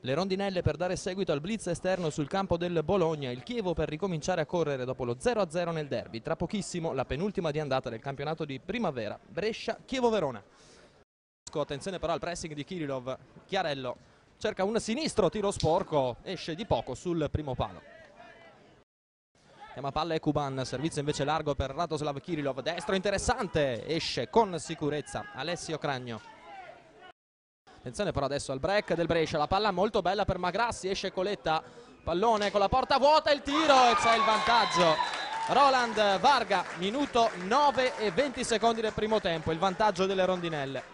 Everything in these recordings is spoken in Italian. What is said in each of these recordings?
Le rondinelle per dare seguito al blitz esterno sul campo del Bologna, il Chievo per ricominciare a correre dopo lo 0-0 nel derby. Tra pochissimo la penultima di andata del campionato di primavera, Brescia-Chievo-Verona. Attenzione però al pressing di Kirillov, Chiarello cerca un sinistro, tiro sporco, esce di poco sul primo palo. Chiama palla Ekuban, servizio invece largo per Radoslav Kirillov, destro interessante, esce con sicurezza Alessio Cragno. Attenzione però adesso al break del Brescia, la palla molto bella per Magrassi, esce Coletta, pallone con la porta vuota, il tiro e c'è il vantaggio. Roland Varga, minuto 9 e 20 secondi del primo tempo, il vantaggio delle rondinelle.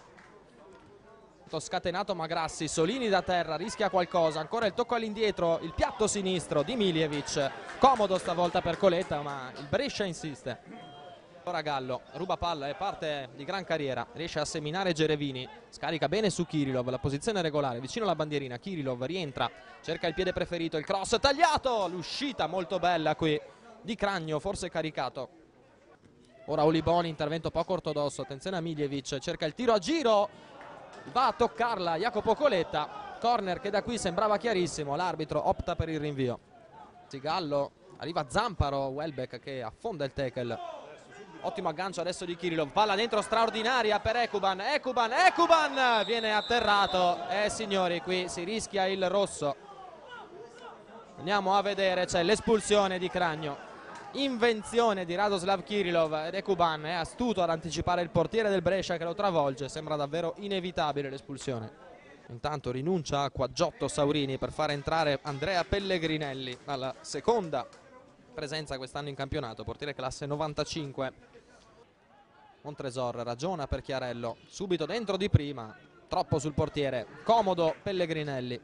Scatenato Magrassi, Solini da terra, rischia qualcosa, ancora il tocco all'indietro, il piatto sinistro di Miljevic, comodo stavolta per Coletta ma il Brescia insiste. Ora Gallo ruba palla e parte di gran carriera, riesce a seminare Gerevini, scarica bene su Kirillov, la posizione regolare vicino alla bandierina. Kirillov rientra, cerca il piede preferito, il cross tagliato, l'uscita molto bella qui di Cragno, forse caricato. Ora Oliboni, intervento poco ortodosso, attenzione a Miljevic, cerca il tiro a giro, va a toccarla Jacopo Coletta, corner che da qui sembrava chiarissimo, l'arbitro opta per il rinvio. Gallo, arriva Zamparo, Welbeck che affonda il tackle. Ottimo aggancio adesso di Kirillov, palla dentro straordinaria per Ekuban, Ekuban viene atterrato e signori qui si rischia il rosso. Andiamo a vedere, c'è l'espulsione di Cragno, invenzione di Radoslav Kirillov ed Ekuban è astuto ad anticipare il portiere del Brescia che lo travolge, sembra davvero inevitabile l'espulsione. Intanto rinuncia a Quaggiotto Saurini per far entrare Andrea Pellegrinelli alla seconda presenza quest'anno in campionato, portiere classe 95. Montresor ragiona per Chiarello, subito dentro di prima, troppo sul portiere, comodo Pellegrinelli.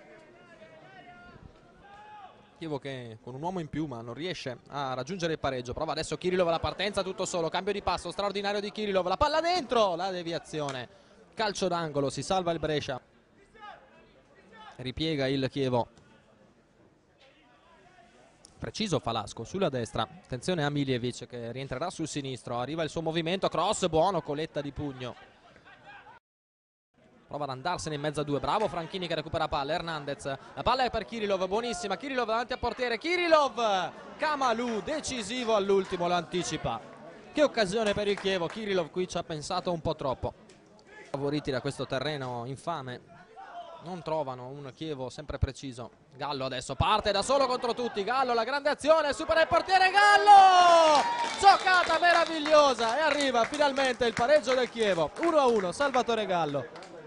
Chievo che con un uomo in più ma non riesce a raggiungere il pareggio, prova adesso Kirillov la partenza tutto solo, cambio di passo straordinario di Kirillov, la palla dentro, la deviazione, calcio d'angolo, si salva il Brescia, ripiega il Chievo. Preciso Falasco sulla destra, attenzione a Miljevic che rientrerà sul sinistro, arriva il suo movimento, cross buono, Coletta di pugno. Prova ad andarsene in mezzo a due, bravo Franchini che recupera palla, Hernandez, la palla è per Kirillov, buonissima, Kirillov davanti a portiere, Kirillov, Kamalu decisivo all'ultimo, lo anticipa. Che occasione per il Chievo, Kirillov qui ci ha pensato un po' troppo. Favoriti da questo terreno infame. Non trovano un Chievo sempre preciso. Gallo adesso parte da solo contro tutti. Gallo la grande azione, supera il portiere Gallo! Giocata meravigliosa e arriva finalmente il pareggio del Chievo. 1-1 Salvatore Gallo.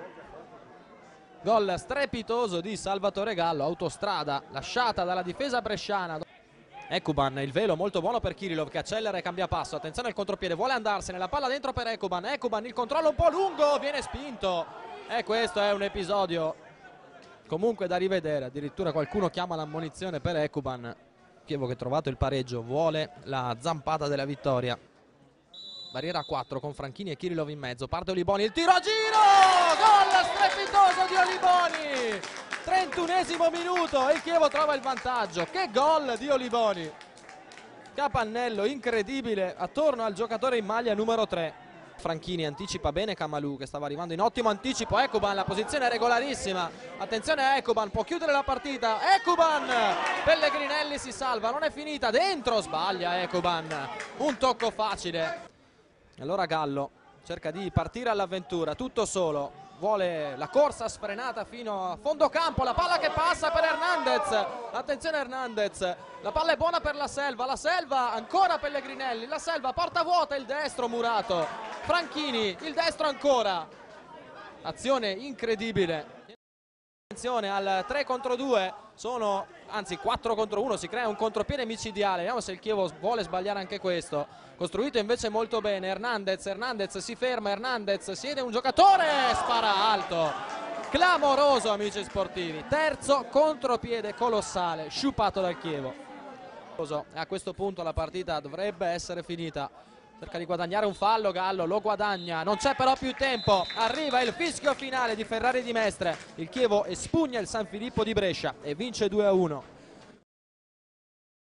Gol strepitoso di Salvatore Gallo, autostrada lasciata dalla difesa bresciana. Ekuban, il velo molto buono per Kirillov che accelera e cambia passo. Attenzione al contropiede, vuole andarsene, la palla dentro per Ekuban. Ekuban il controllo un po' lungo, viene spinto. E questo è un episodio comunque da rivedere, addirittura qualcuno chiama l'ammonizione per Ekuban. Chievo che ha trovato il pareggio, vuole la zampata della vittoria. Barriera a 4 con Franchini e Kirillov in mezzo, parte Oliboni, il tiro a giro, gol strepitoso di Oliboni, 31esimo minuto e il Chievo trova il vantaggio. Che gol di Oliboni, capannello incredibile attorno al giocatore in maglia numero 3. Franchini anticipa bene Kamalu che stava arrivando in ottimo anticipo, Ekuban la posizione è regolarissima, attenzione a Ekuban, può chiudere la partita, Ekuban, Pellegrinelli si salva, non è finita, dentro sbaglia Ekuban, un tocco facile. Allora Gallo cerca di partire all'avventura, tutto solo, vuole la corsa sfrenata fino a fondo campo, la palla che passa per Hernandez, attenzione Hernandez, la palla è buona per la Selva ancora Pellegrinelli, la Selva porta vuota, il destro murato, Franchini, il destro ancora, azione incredibile. Attenzione al 3 contro 2, sono anzi 4 contro 1, si crea un contropiede micidiale, vediamo se il Chievo vuole sbagliare anche questo, costruito invece molto bene, Hernandez si ferma, Hernandez siede un giocatore, spara alto, clamoroso amici sportivi, terzo contropiede colossale, sciupato dal Chievo. A questo punto la partita dovrebbe essere finita, cerca di guadagnare un fallo, Gallo lo guadagna, non c'è però più tempo, arriva il fischio finale di Ferrari di Mestre, il Chievo espugna il San Filippo di Brescia e vince 2-1.